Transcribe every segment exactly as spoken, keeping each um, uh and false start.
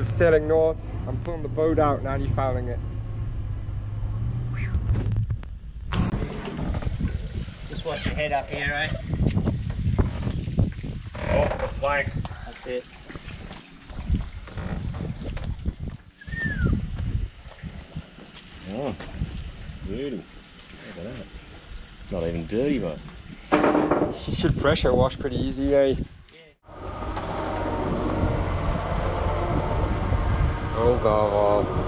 sailing north. I'm pulling the boat out and anti-fouling it. Just watch your head up here, eh? Oh, the plank. That's it. Oh, beauty. Look at that. It's not even dirty, mate. She should pressure wash pretty easy, eh? Yeah. Oh, Narhval.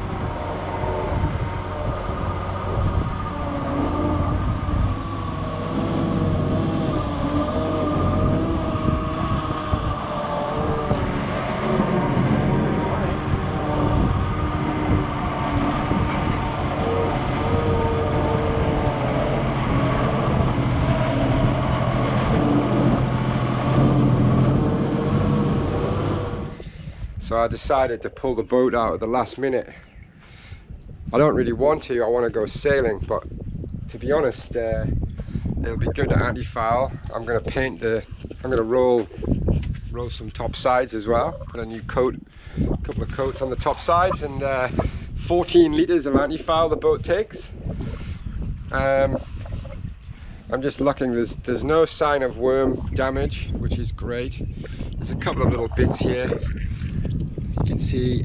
So I decided to pull the boat out at the last minute. I don't really want to, I want to go sailing, but to be honest, uh, it'll be good to anti-foul. I'm going to paint the, I'm going to roll roll some top sides as well, put a new coat, a couple of coats on the top sides, and uh, fourteen litres of anti-foul the boat takes. Um, I'm just looking, there's, there's no sign of worm damage, which is great. There's a couple of little bits here. You can see,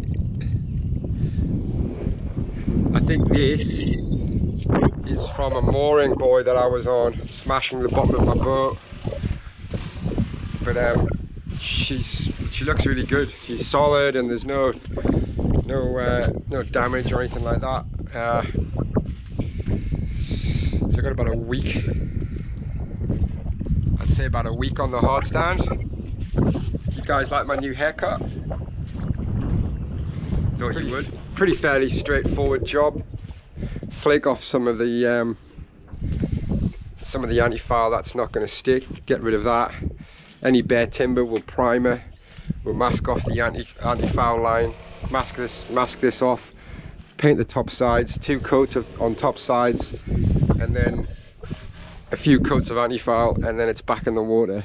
I think this is from a mooring buoy that I was on, smashing the bottom of my boat. But um, she's she looks really good. She's solid, and there's no no uh, no damage or anything like that. Uh, so I got about a week. I'd say about a week on the hard stand. You guys like my new haircut? Thought pretty, you would. Pretty fairly straightforward job. Flake off some of the um, some of the anti-foul that's not going to stick. Get rid of that. Any bare timber will primer. We'll mask off the anti anti-foul line. Mask this mask this off. Paint the top sides. Two coats of, on top sides, and then a few coats of anti-foul, and then it's back in the water.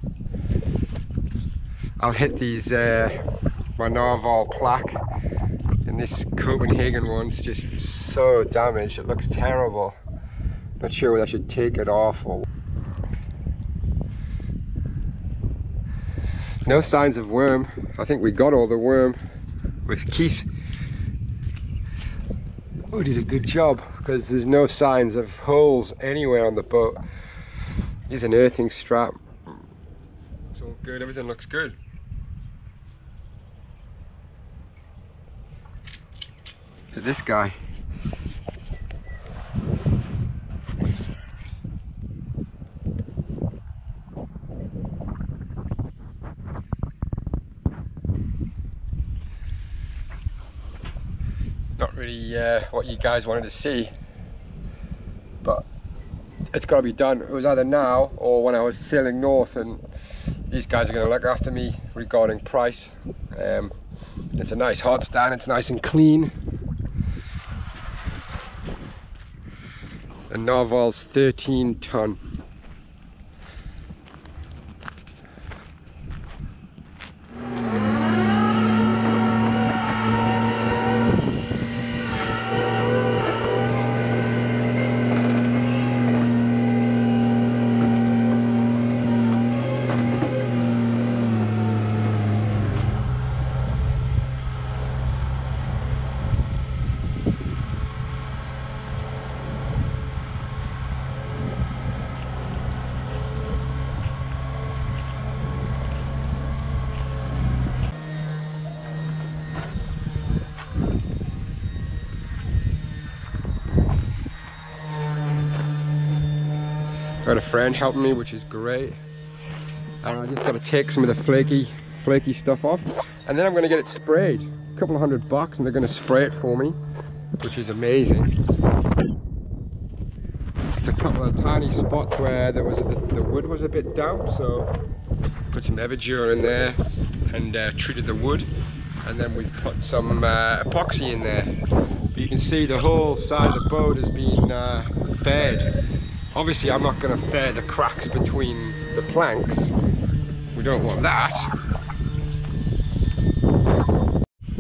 I'll hit these uh, my Narhval plaque. And this Copenhagen one's just so damaged, it looks terrible. Not sure whether I should take it off or... No signs of worm. I think we got all the worm with Keith. Oh, did a good job, because there's no signs of holes anywhere on the boat. Here's an earthing strap. It's all good, everything looks good. Look at this guy. Not really uh, what you guys wanted to see, but it's got to be done. It was either now or when I was sailing north, and these guys are going to look after me regarding price. Um, it's a nice hard stand, it's nice and clean. And Narhval's thirteen ton. Got a friend helping me, which is great. And I just got to take some of the flaky, flaky stuff off, and then I'm going to get it sprayed. A couple of hundred bucks, and they're going to spray it for me, which is amazing. A couple of tiny spots where there was a, the, the wood was a bit damp, so put some Everdur in there and uh, treated the wood, and then we've put some uh, epoxy in there. But you can see the whole side of the boat has been uh, fed. Obviously I'm not going to fare the cracks between the planks. We don't want that.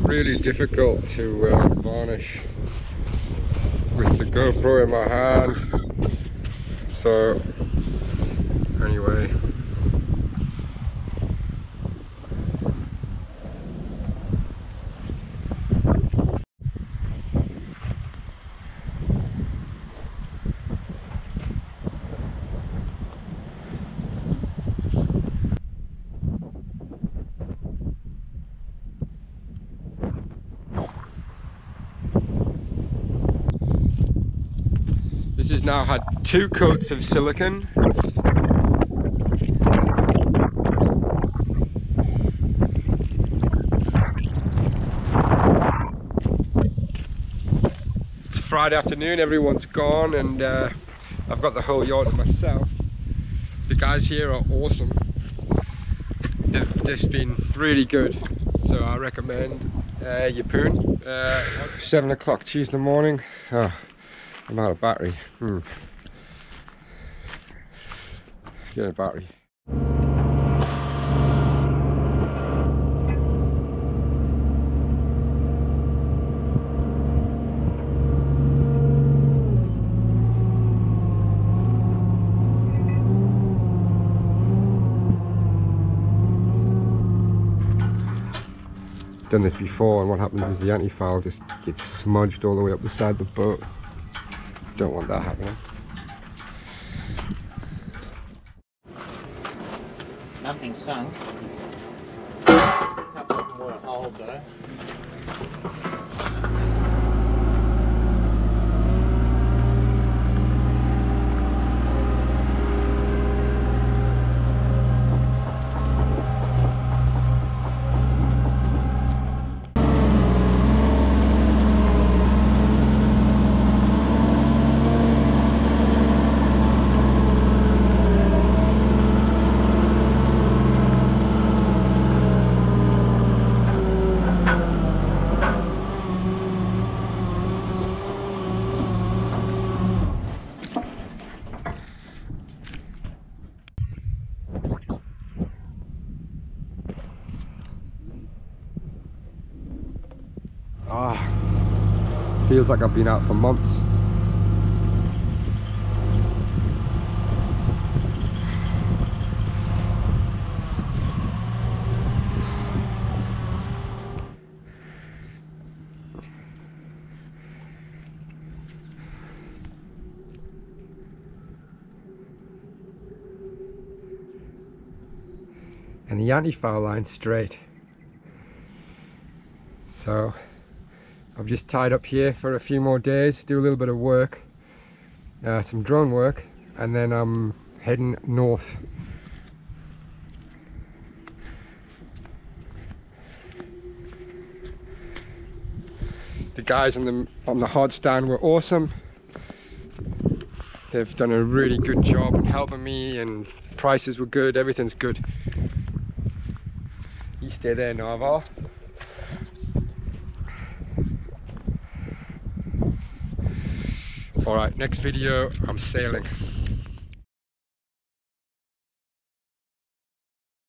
really difficult to uh, varnish with the GoPro in my hand. So anyway, this has now had two coats of silicone. It's Friday afternoon, everyone's gone, and uh, I've got the whole yard to myself. The guys here are awesome. They've just been really good, so I recommend uh, Yapoon. Uh, seven o'clock Tuesday morning. Oh, I'm out of battery. Hmm. Get a battery. Done this before, and what happens is the anti-foul just gets smudged all the way up the side of the boat. Don't want that happening. Nothing sunk. A couple of more holes though. Ah, feels like I've been out for months. And the anti-foul line's straight. So I've just tied up here for a few more days, do a little bit of work, uh, some drone work, and then I'm heading north. The guys on the on the hod stand were awesome. They've done a really good job helping me, and prices were good, everything's good. You stay there, Narhval. Alright, next video, I'm sailing.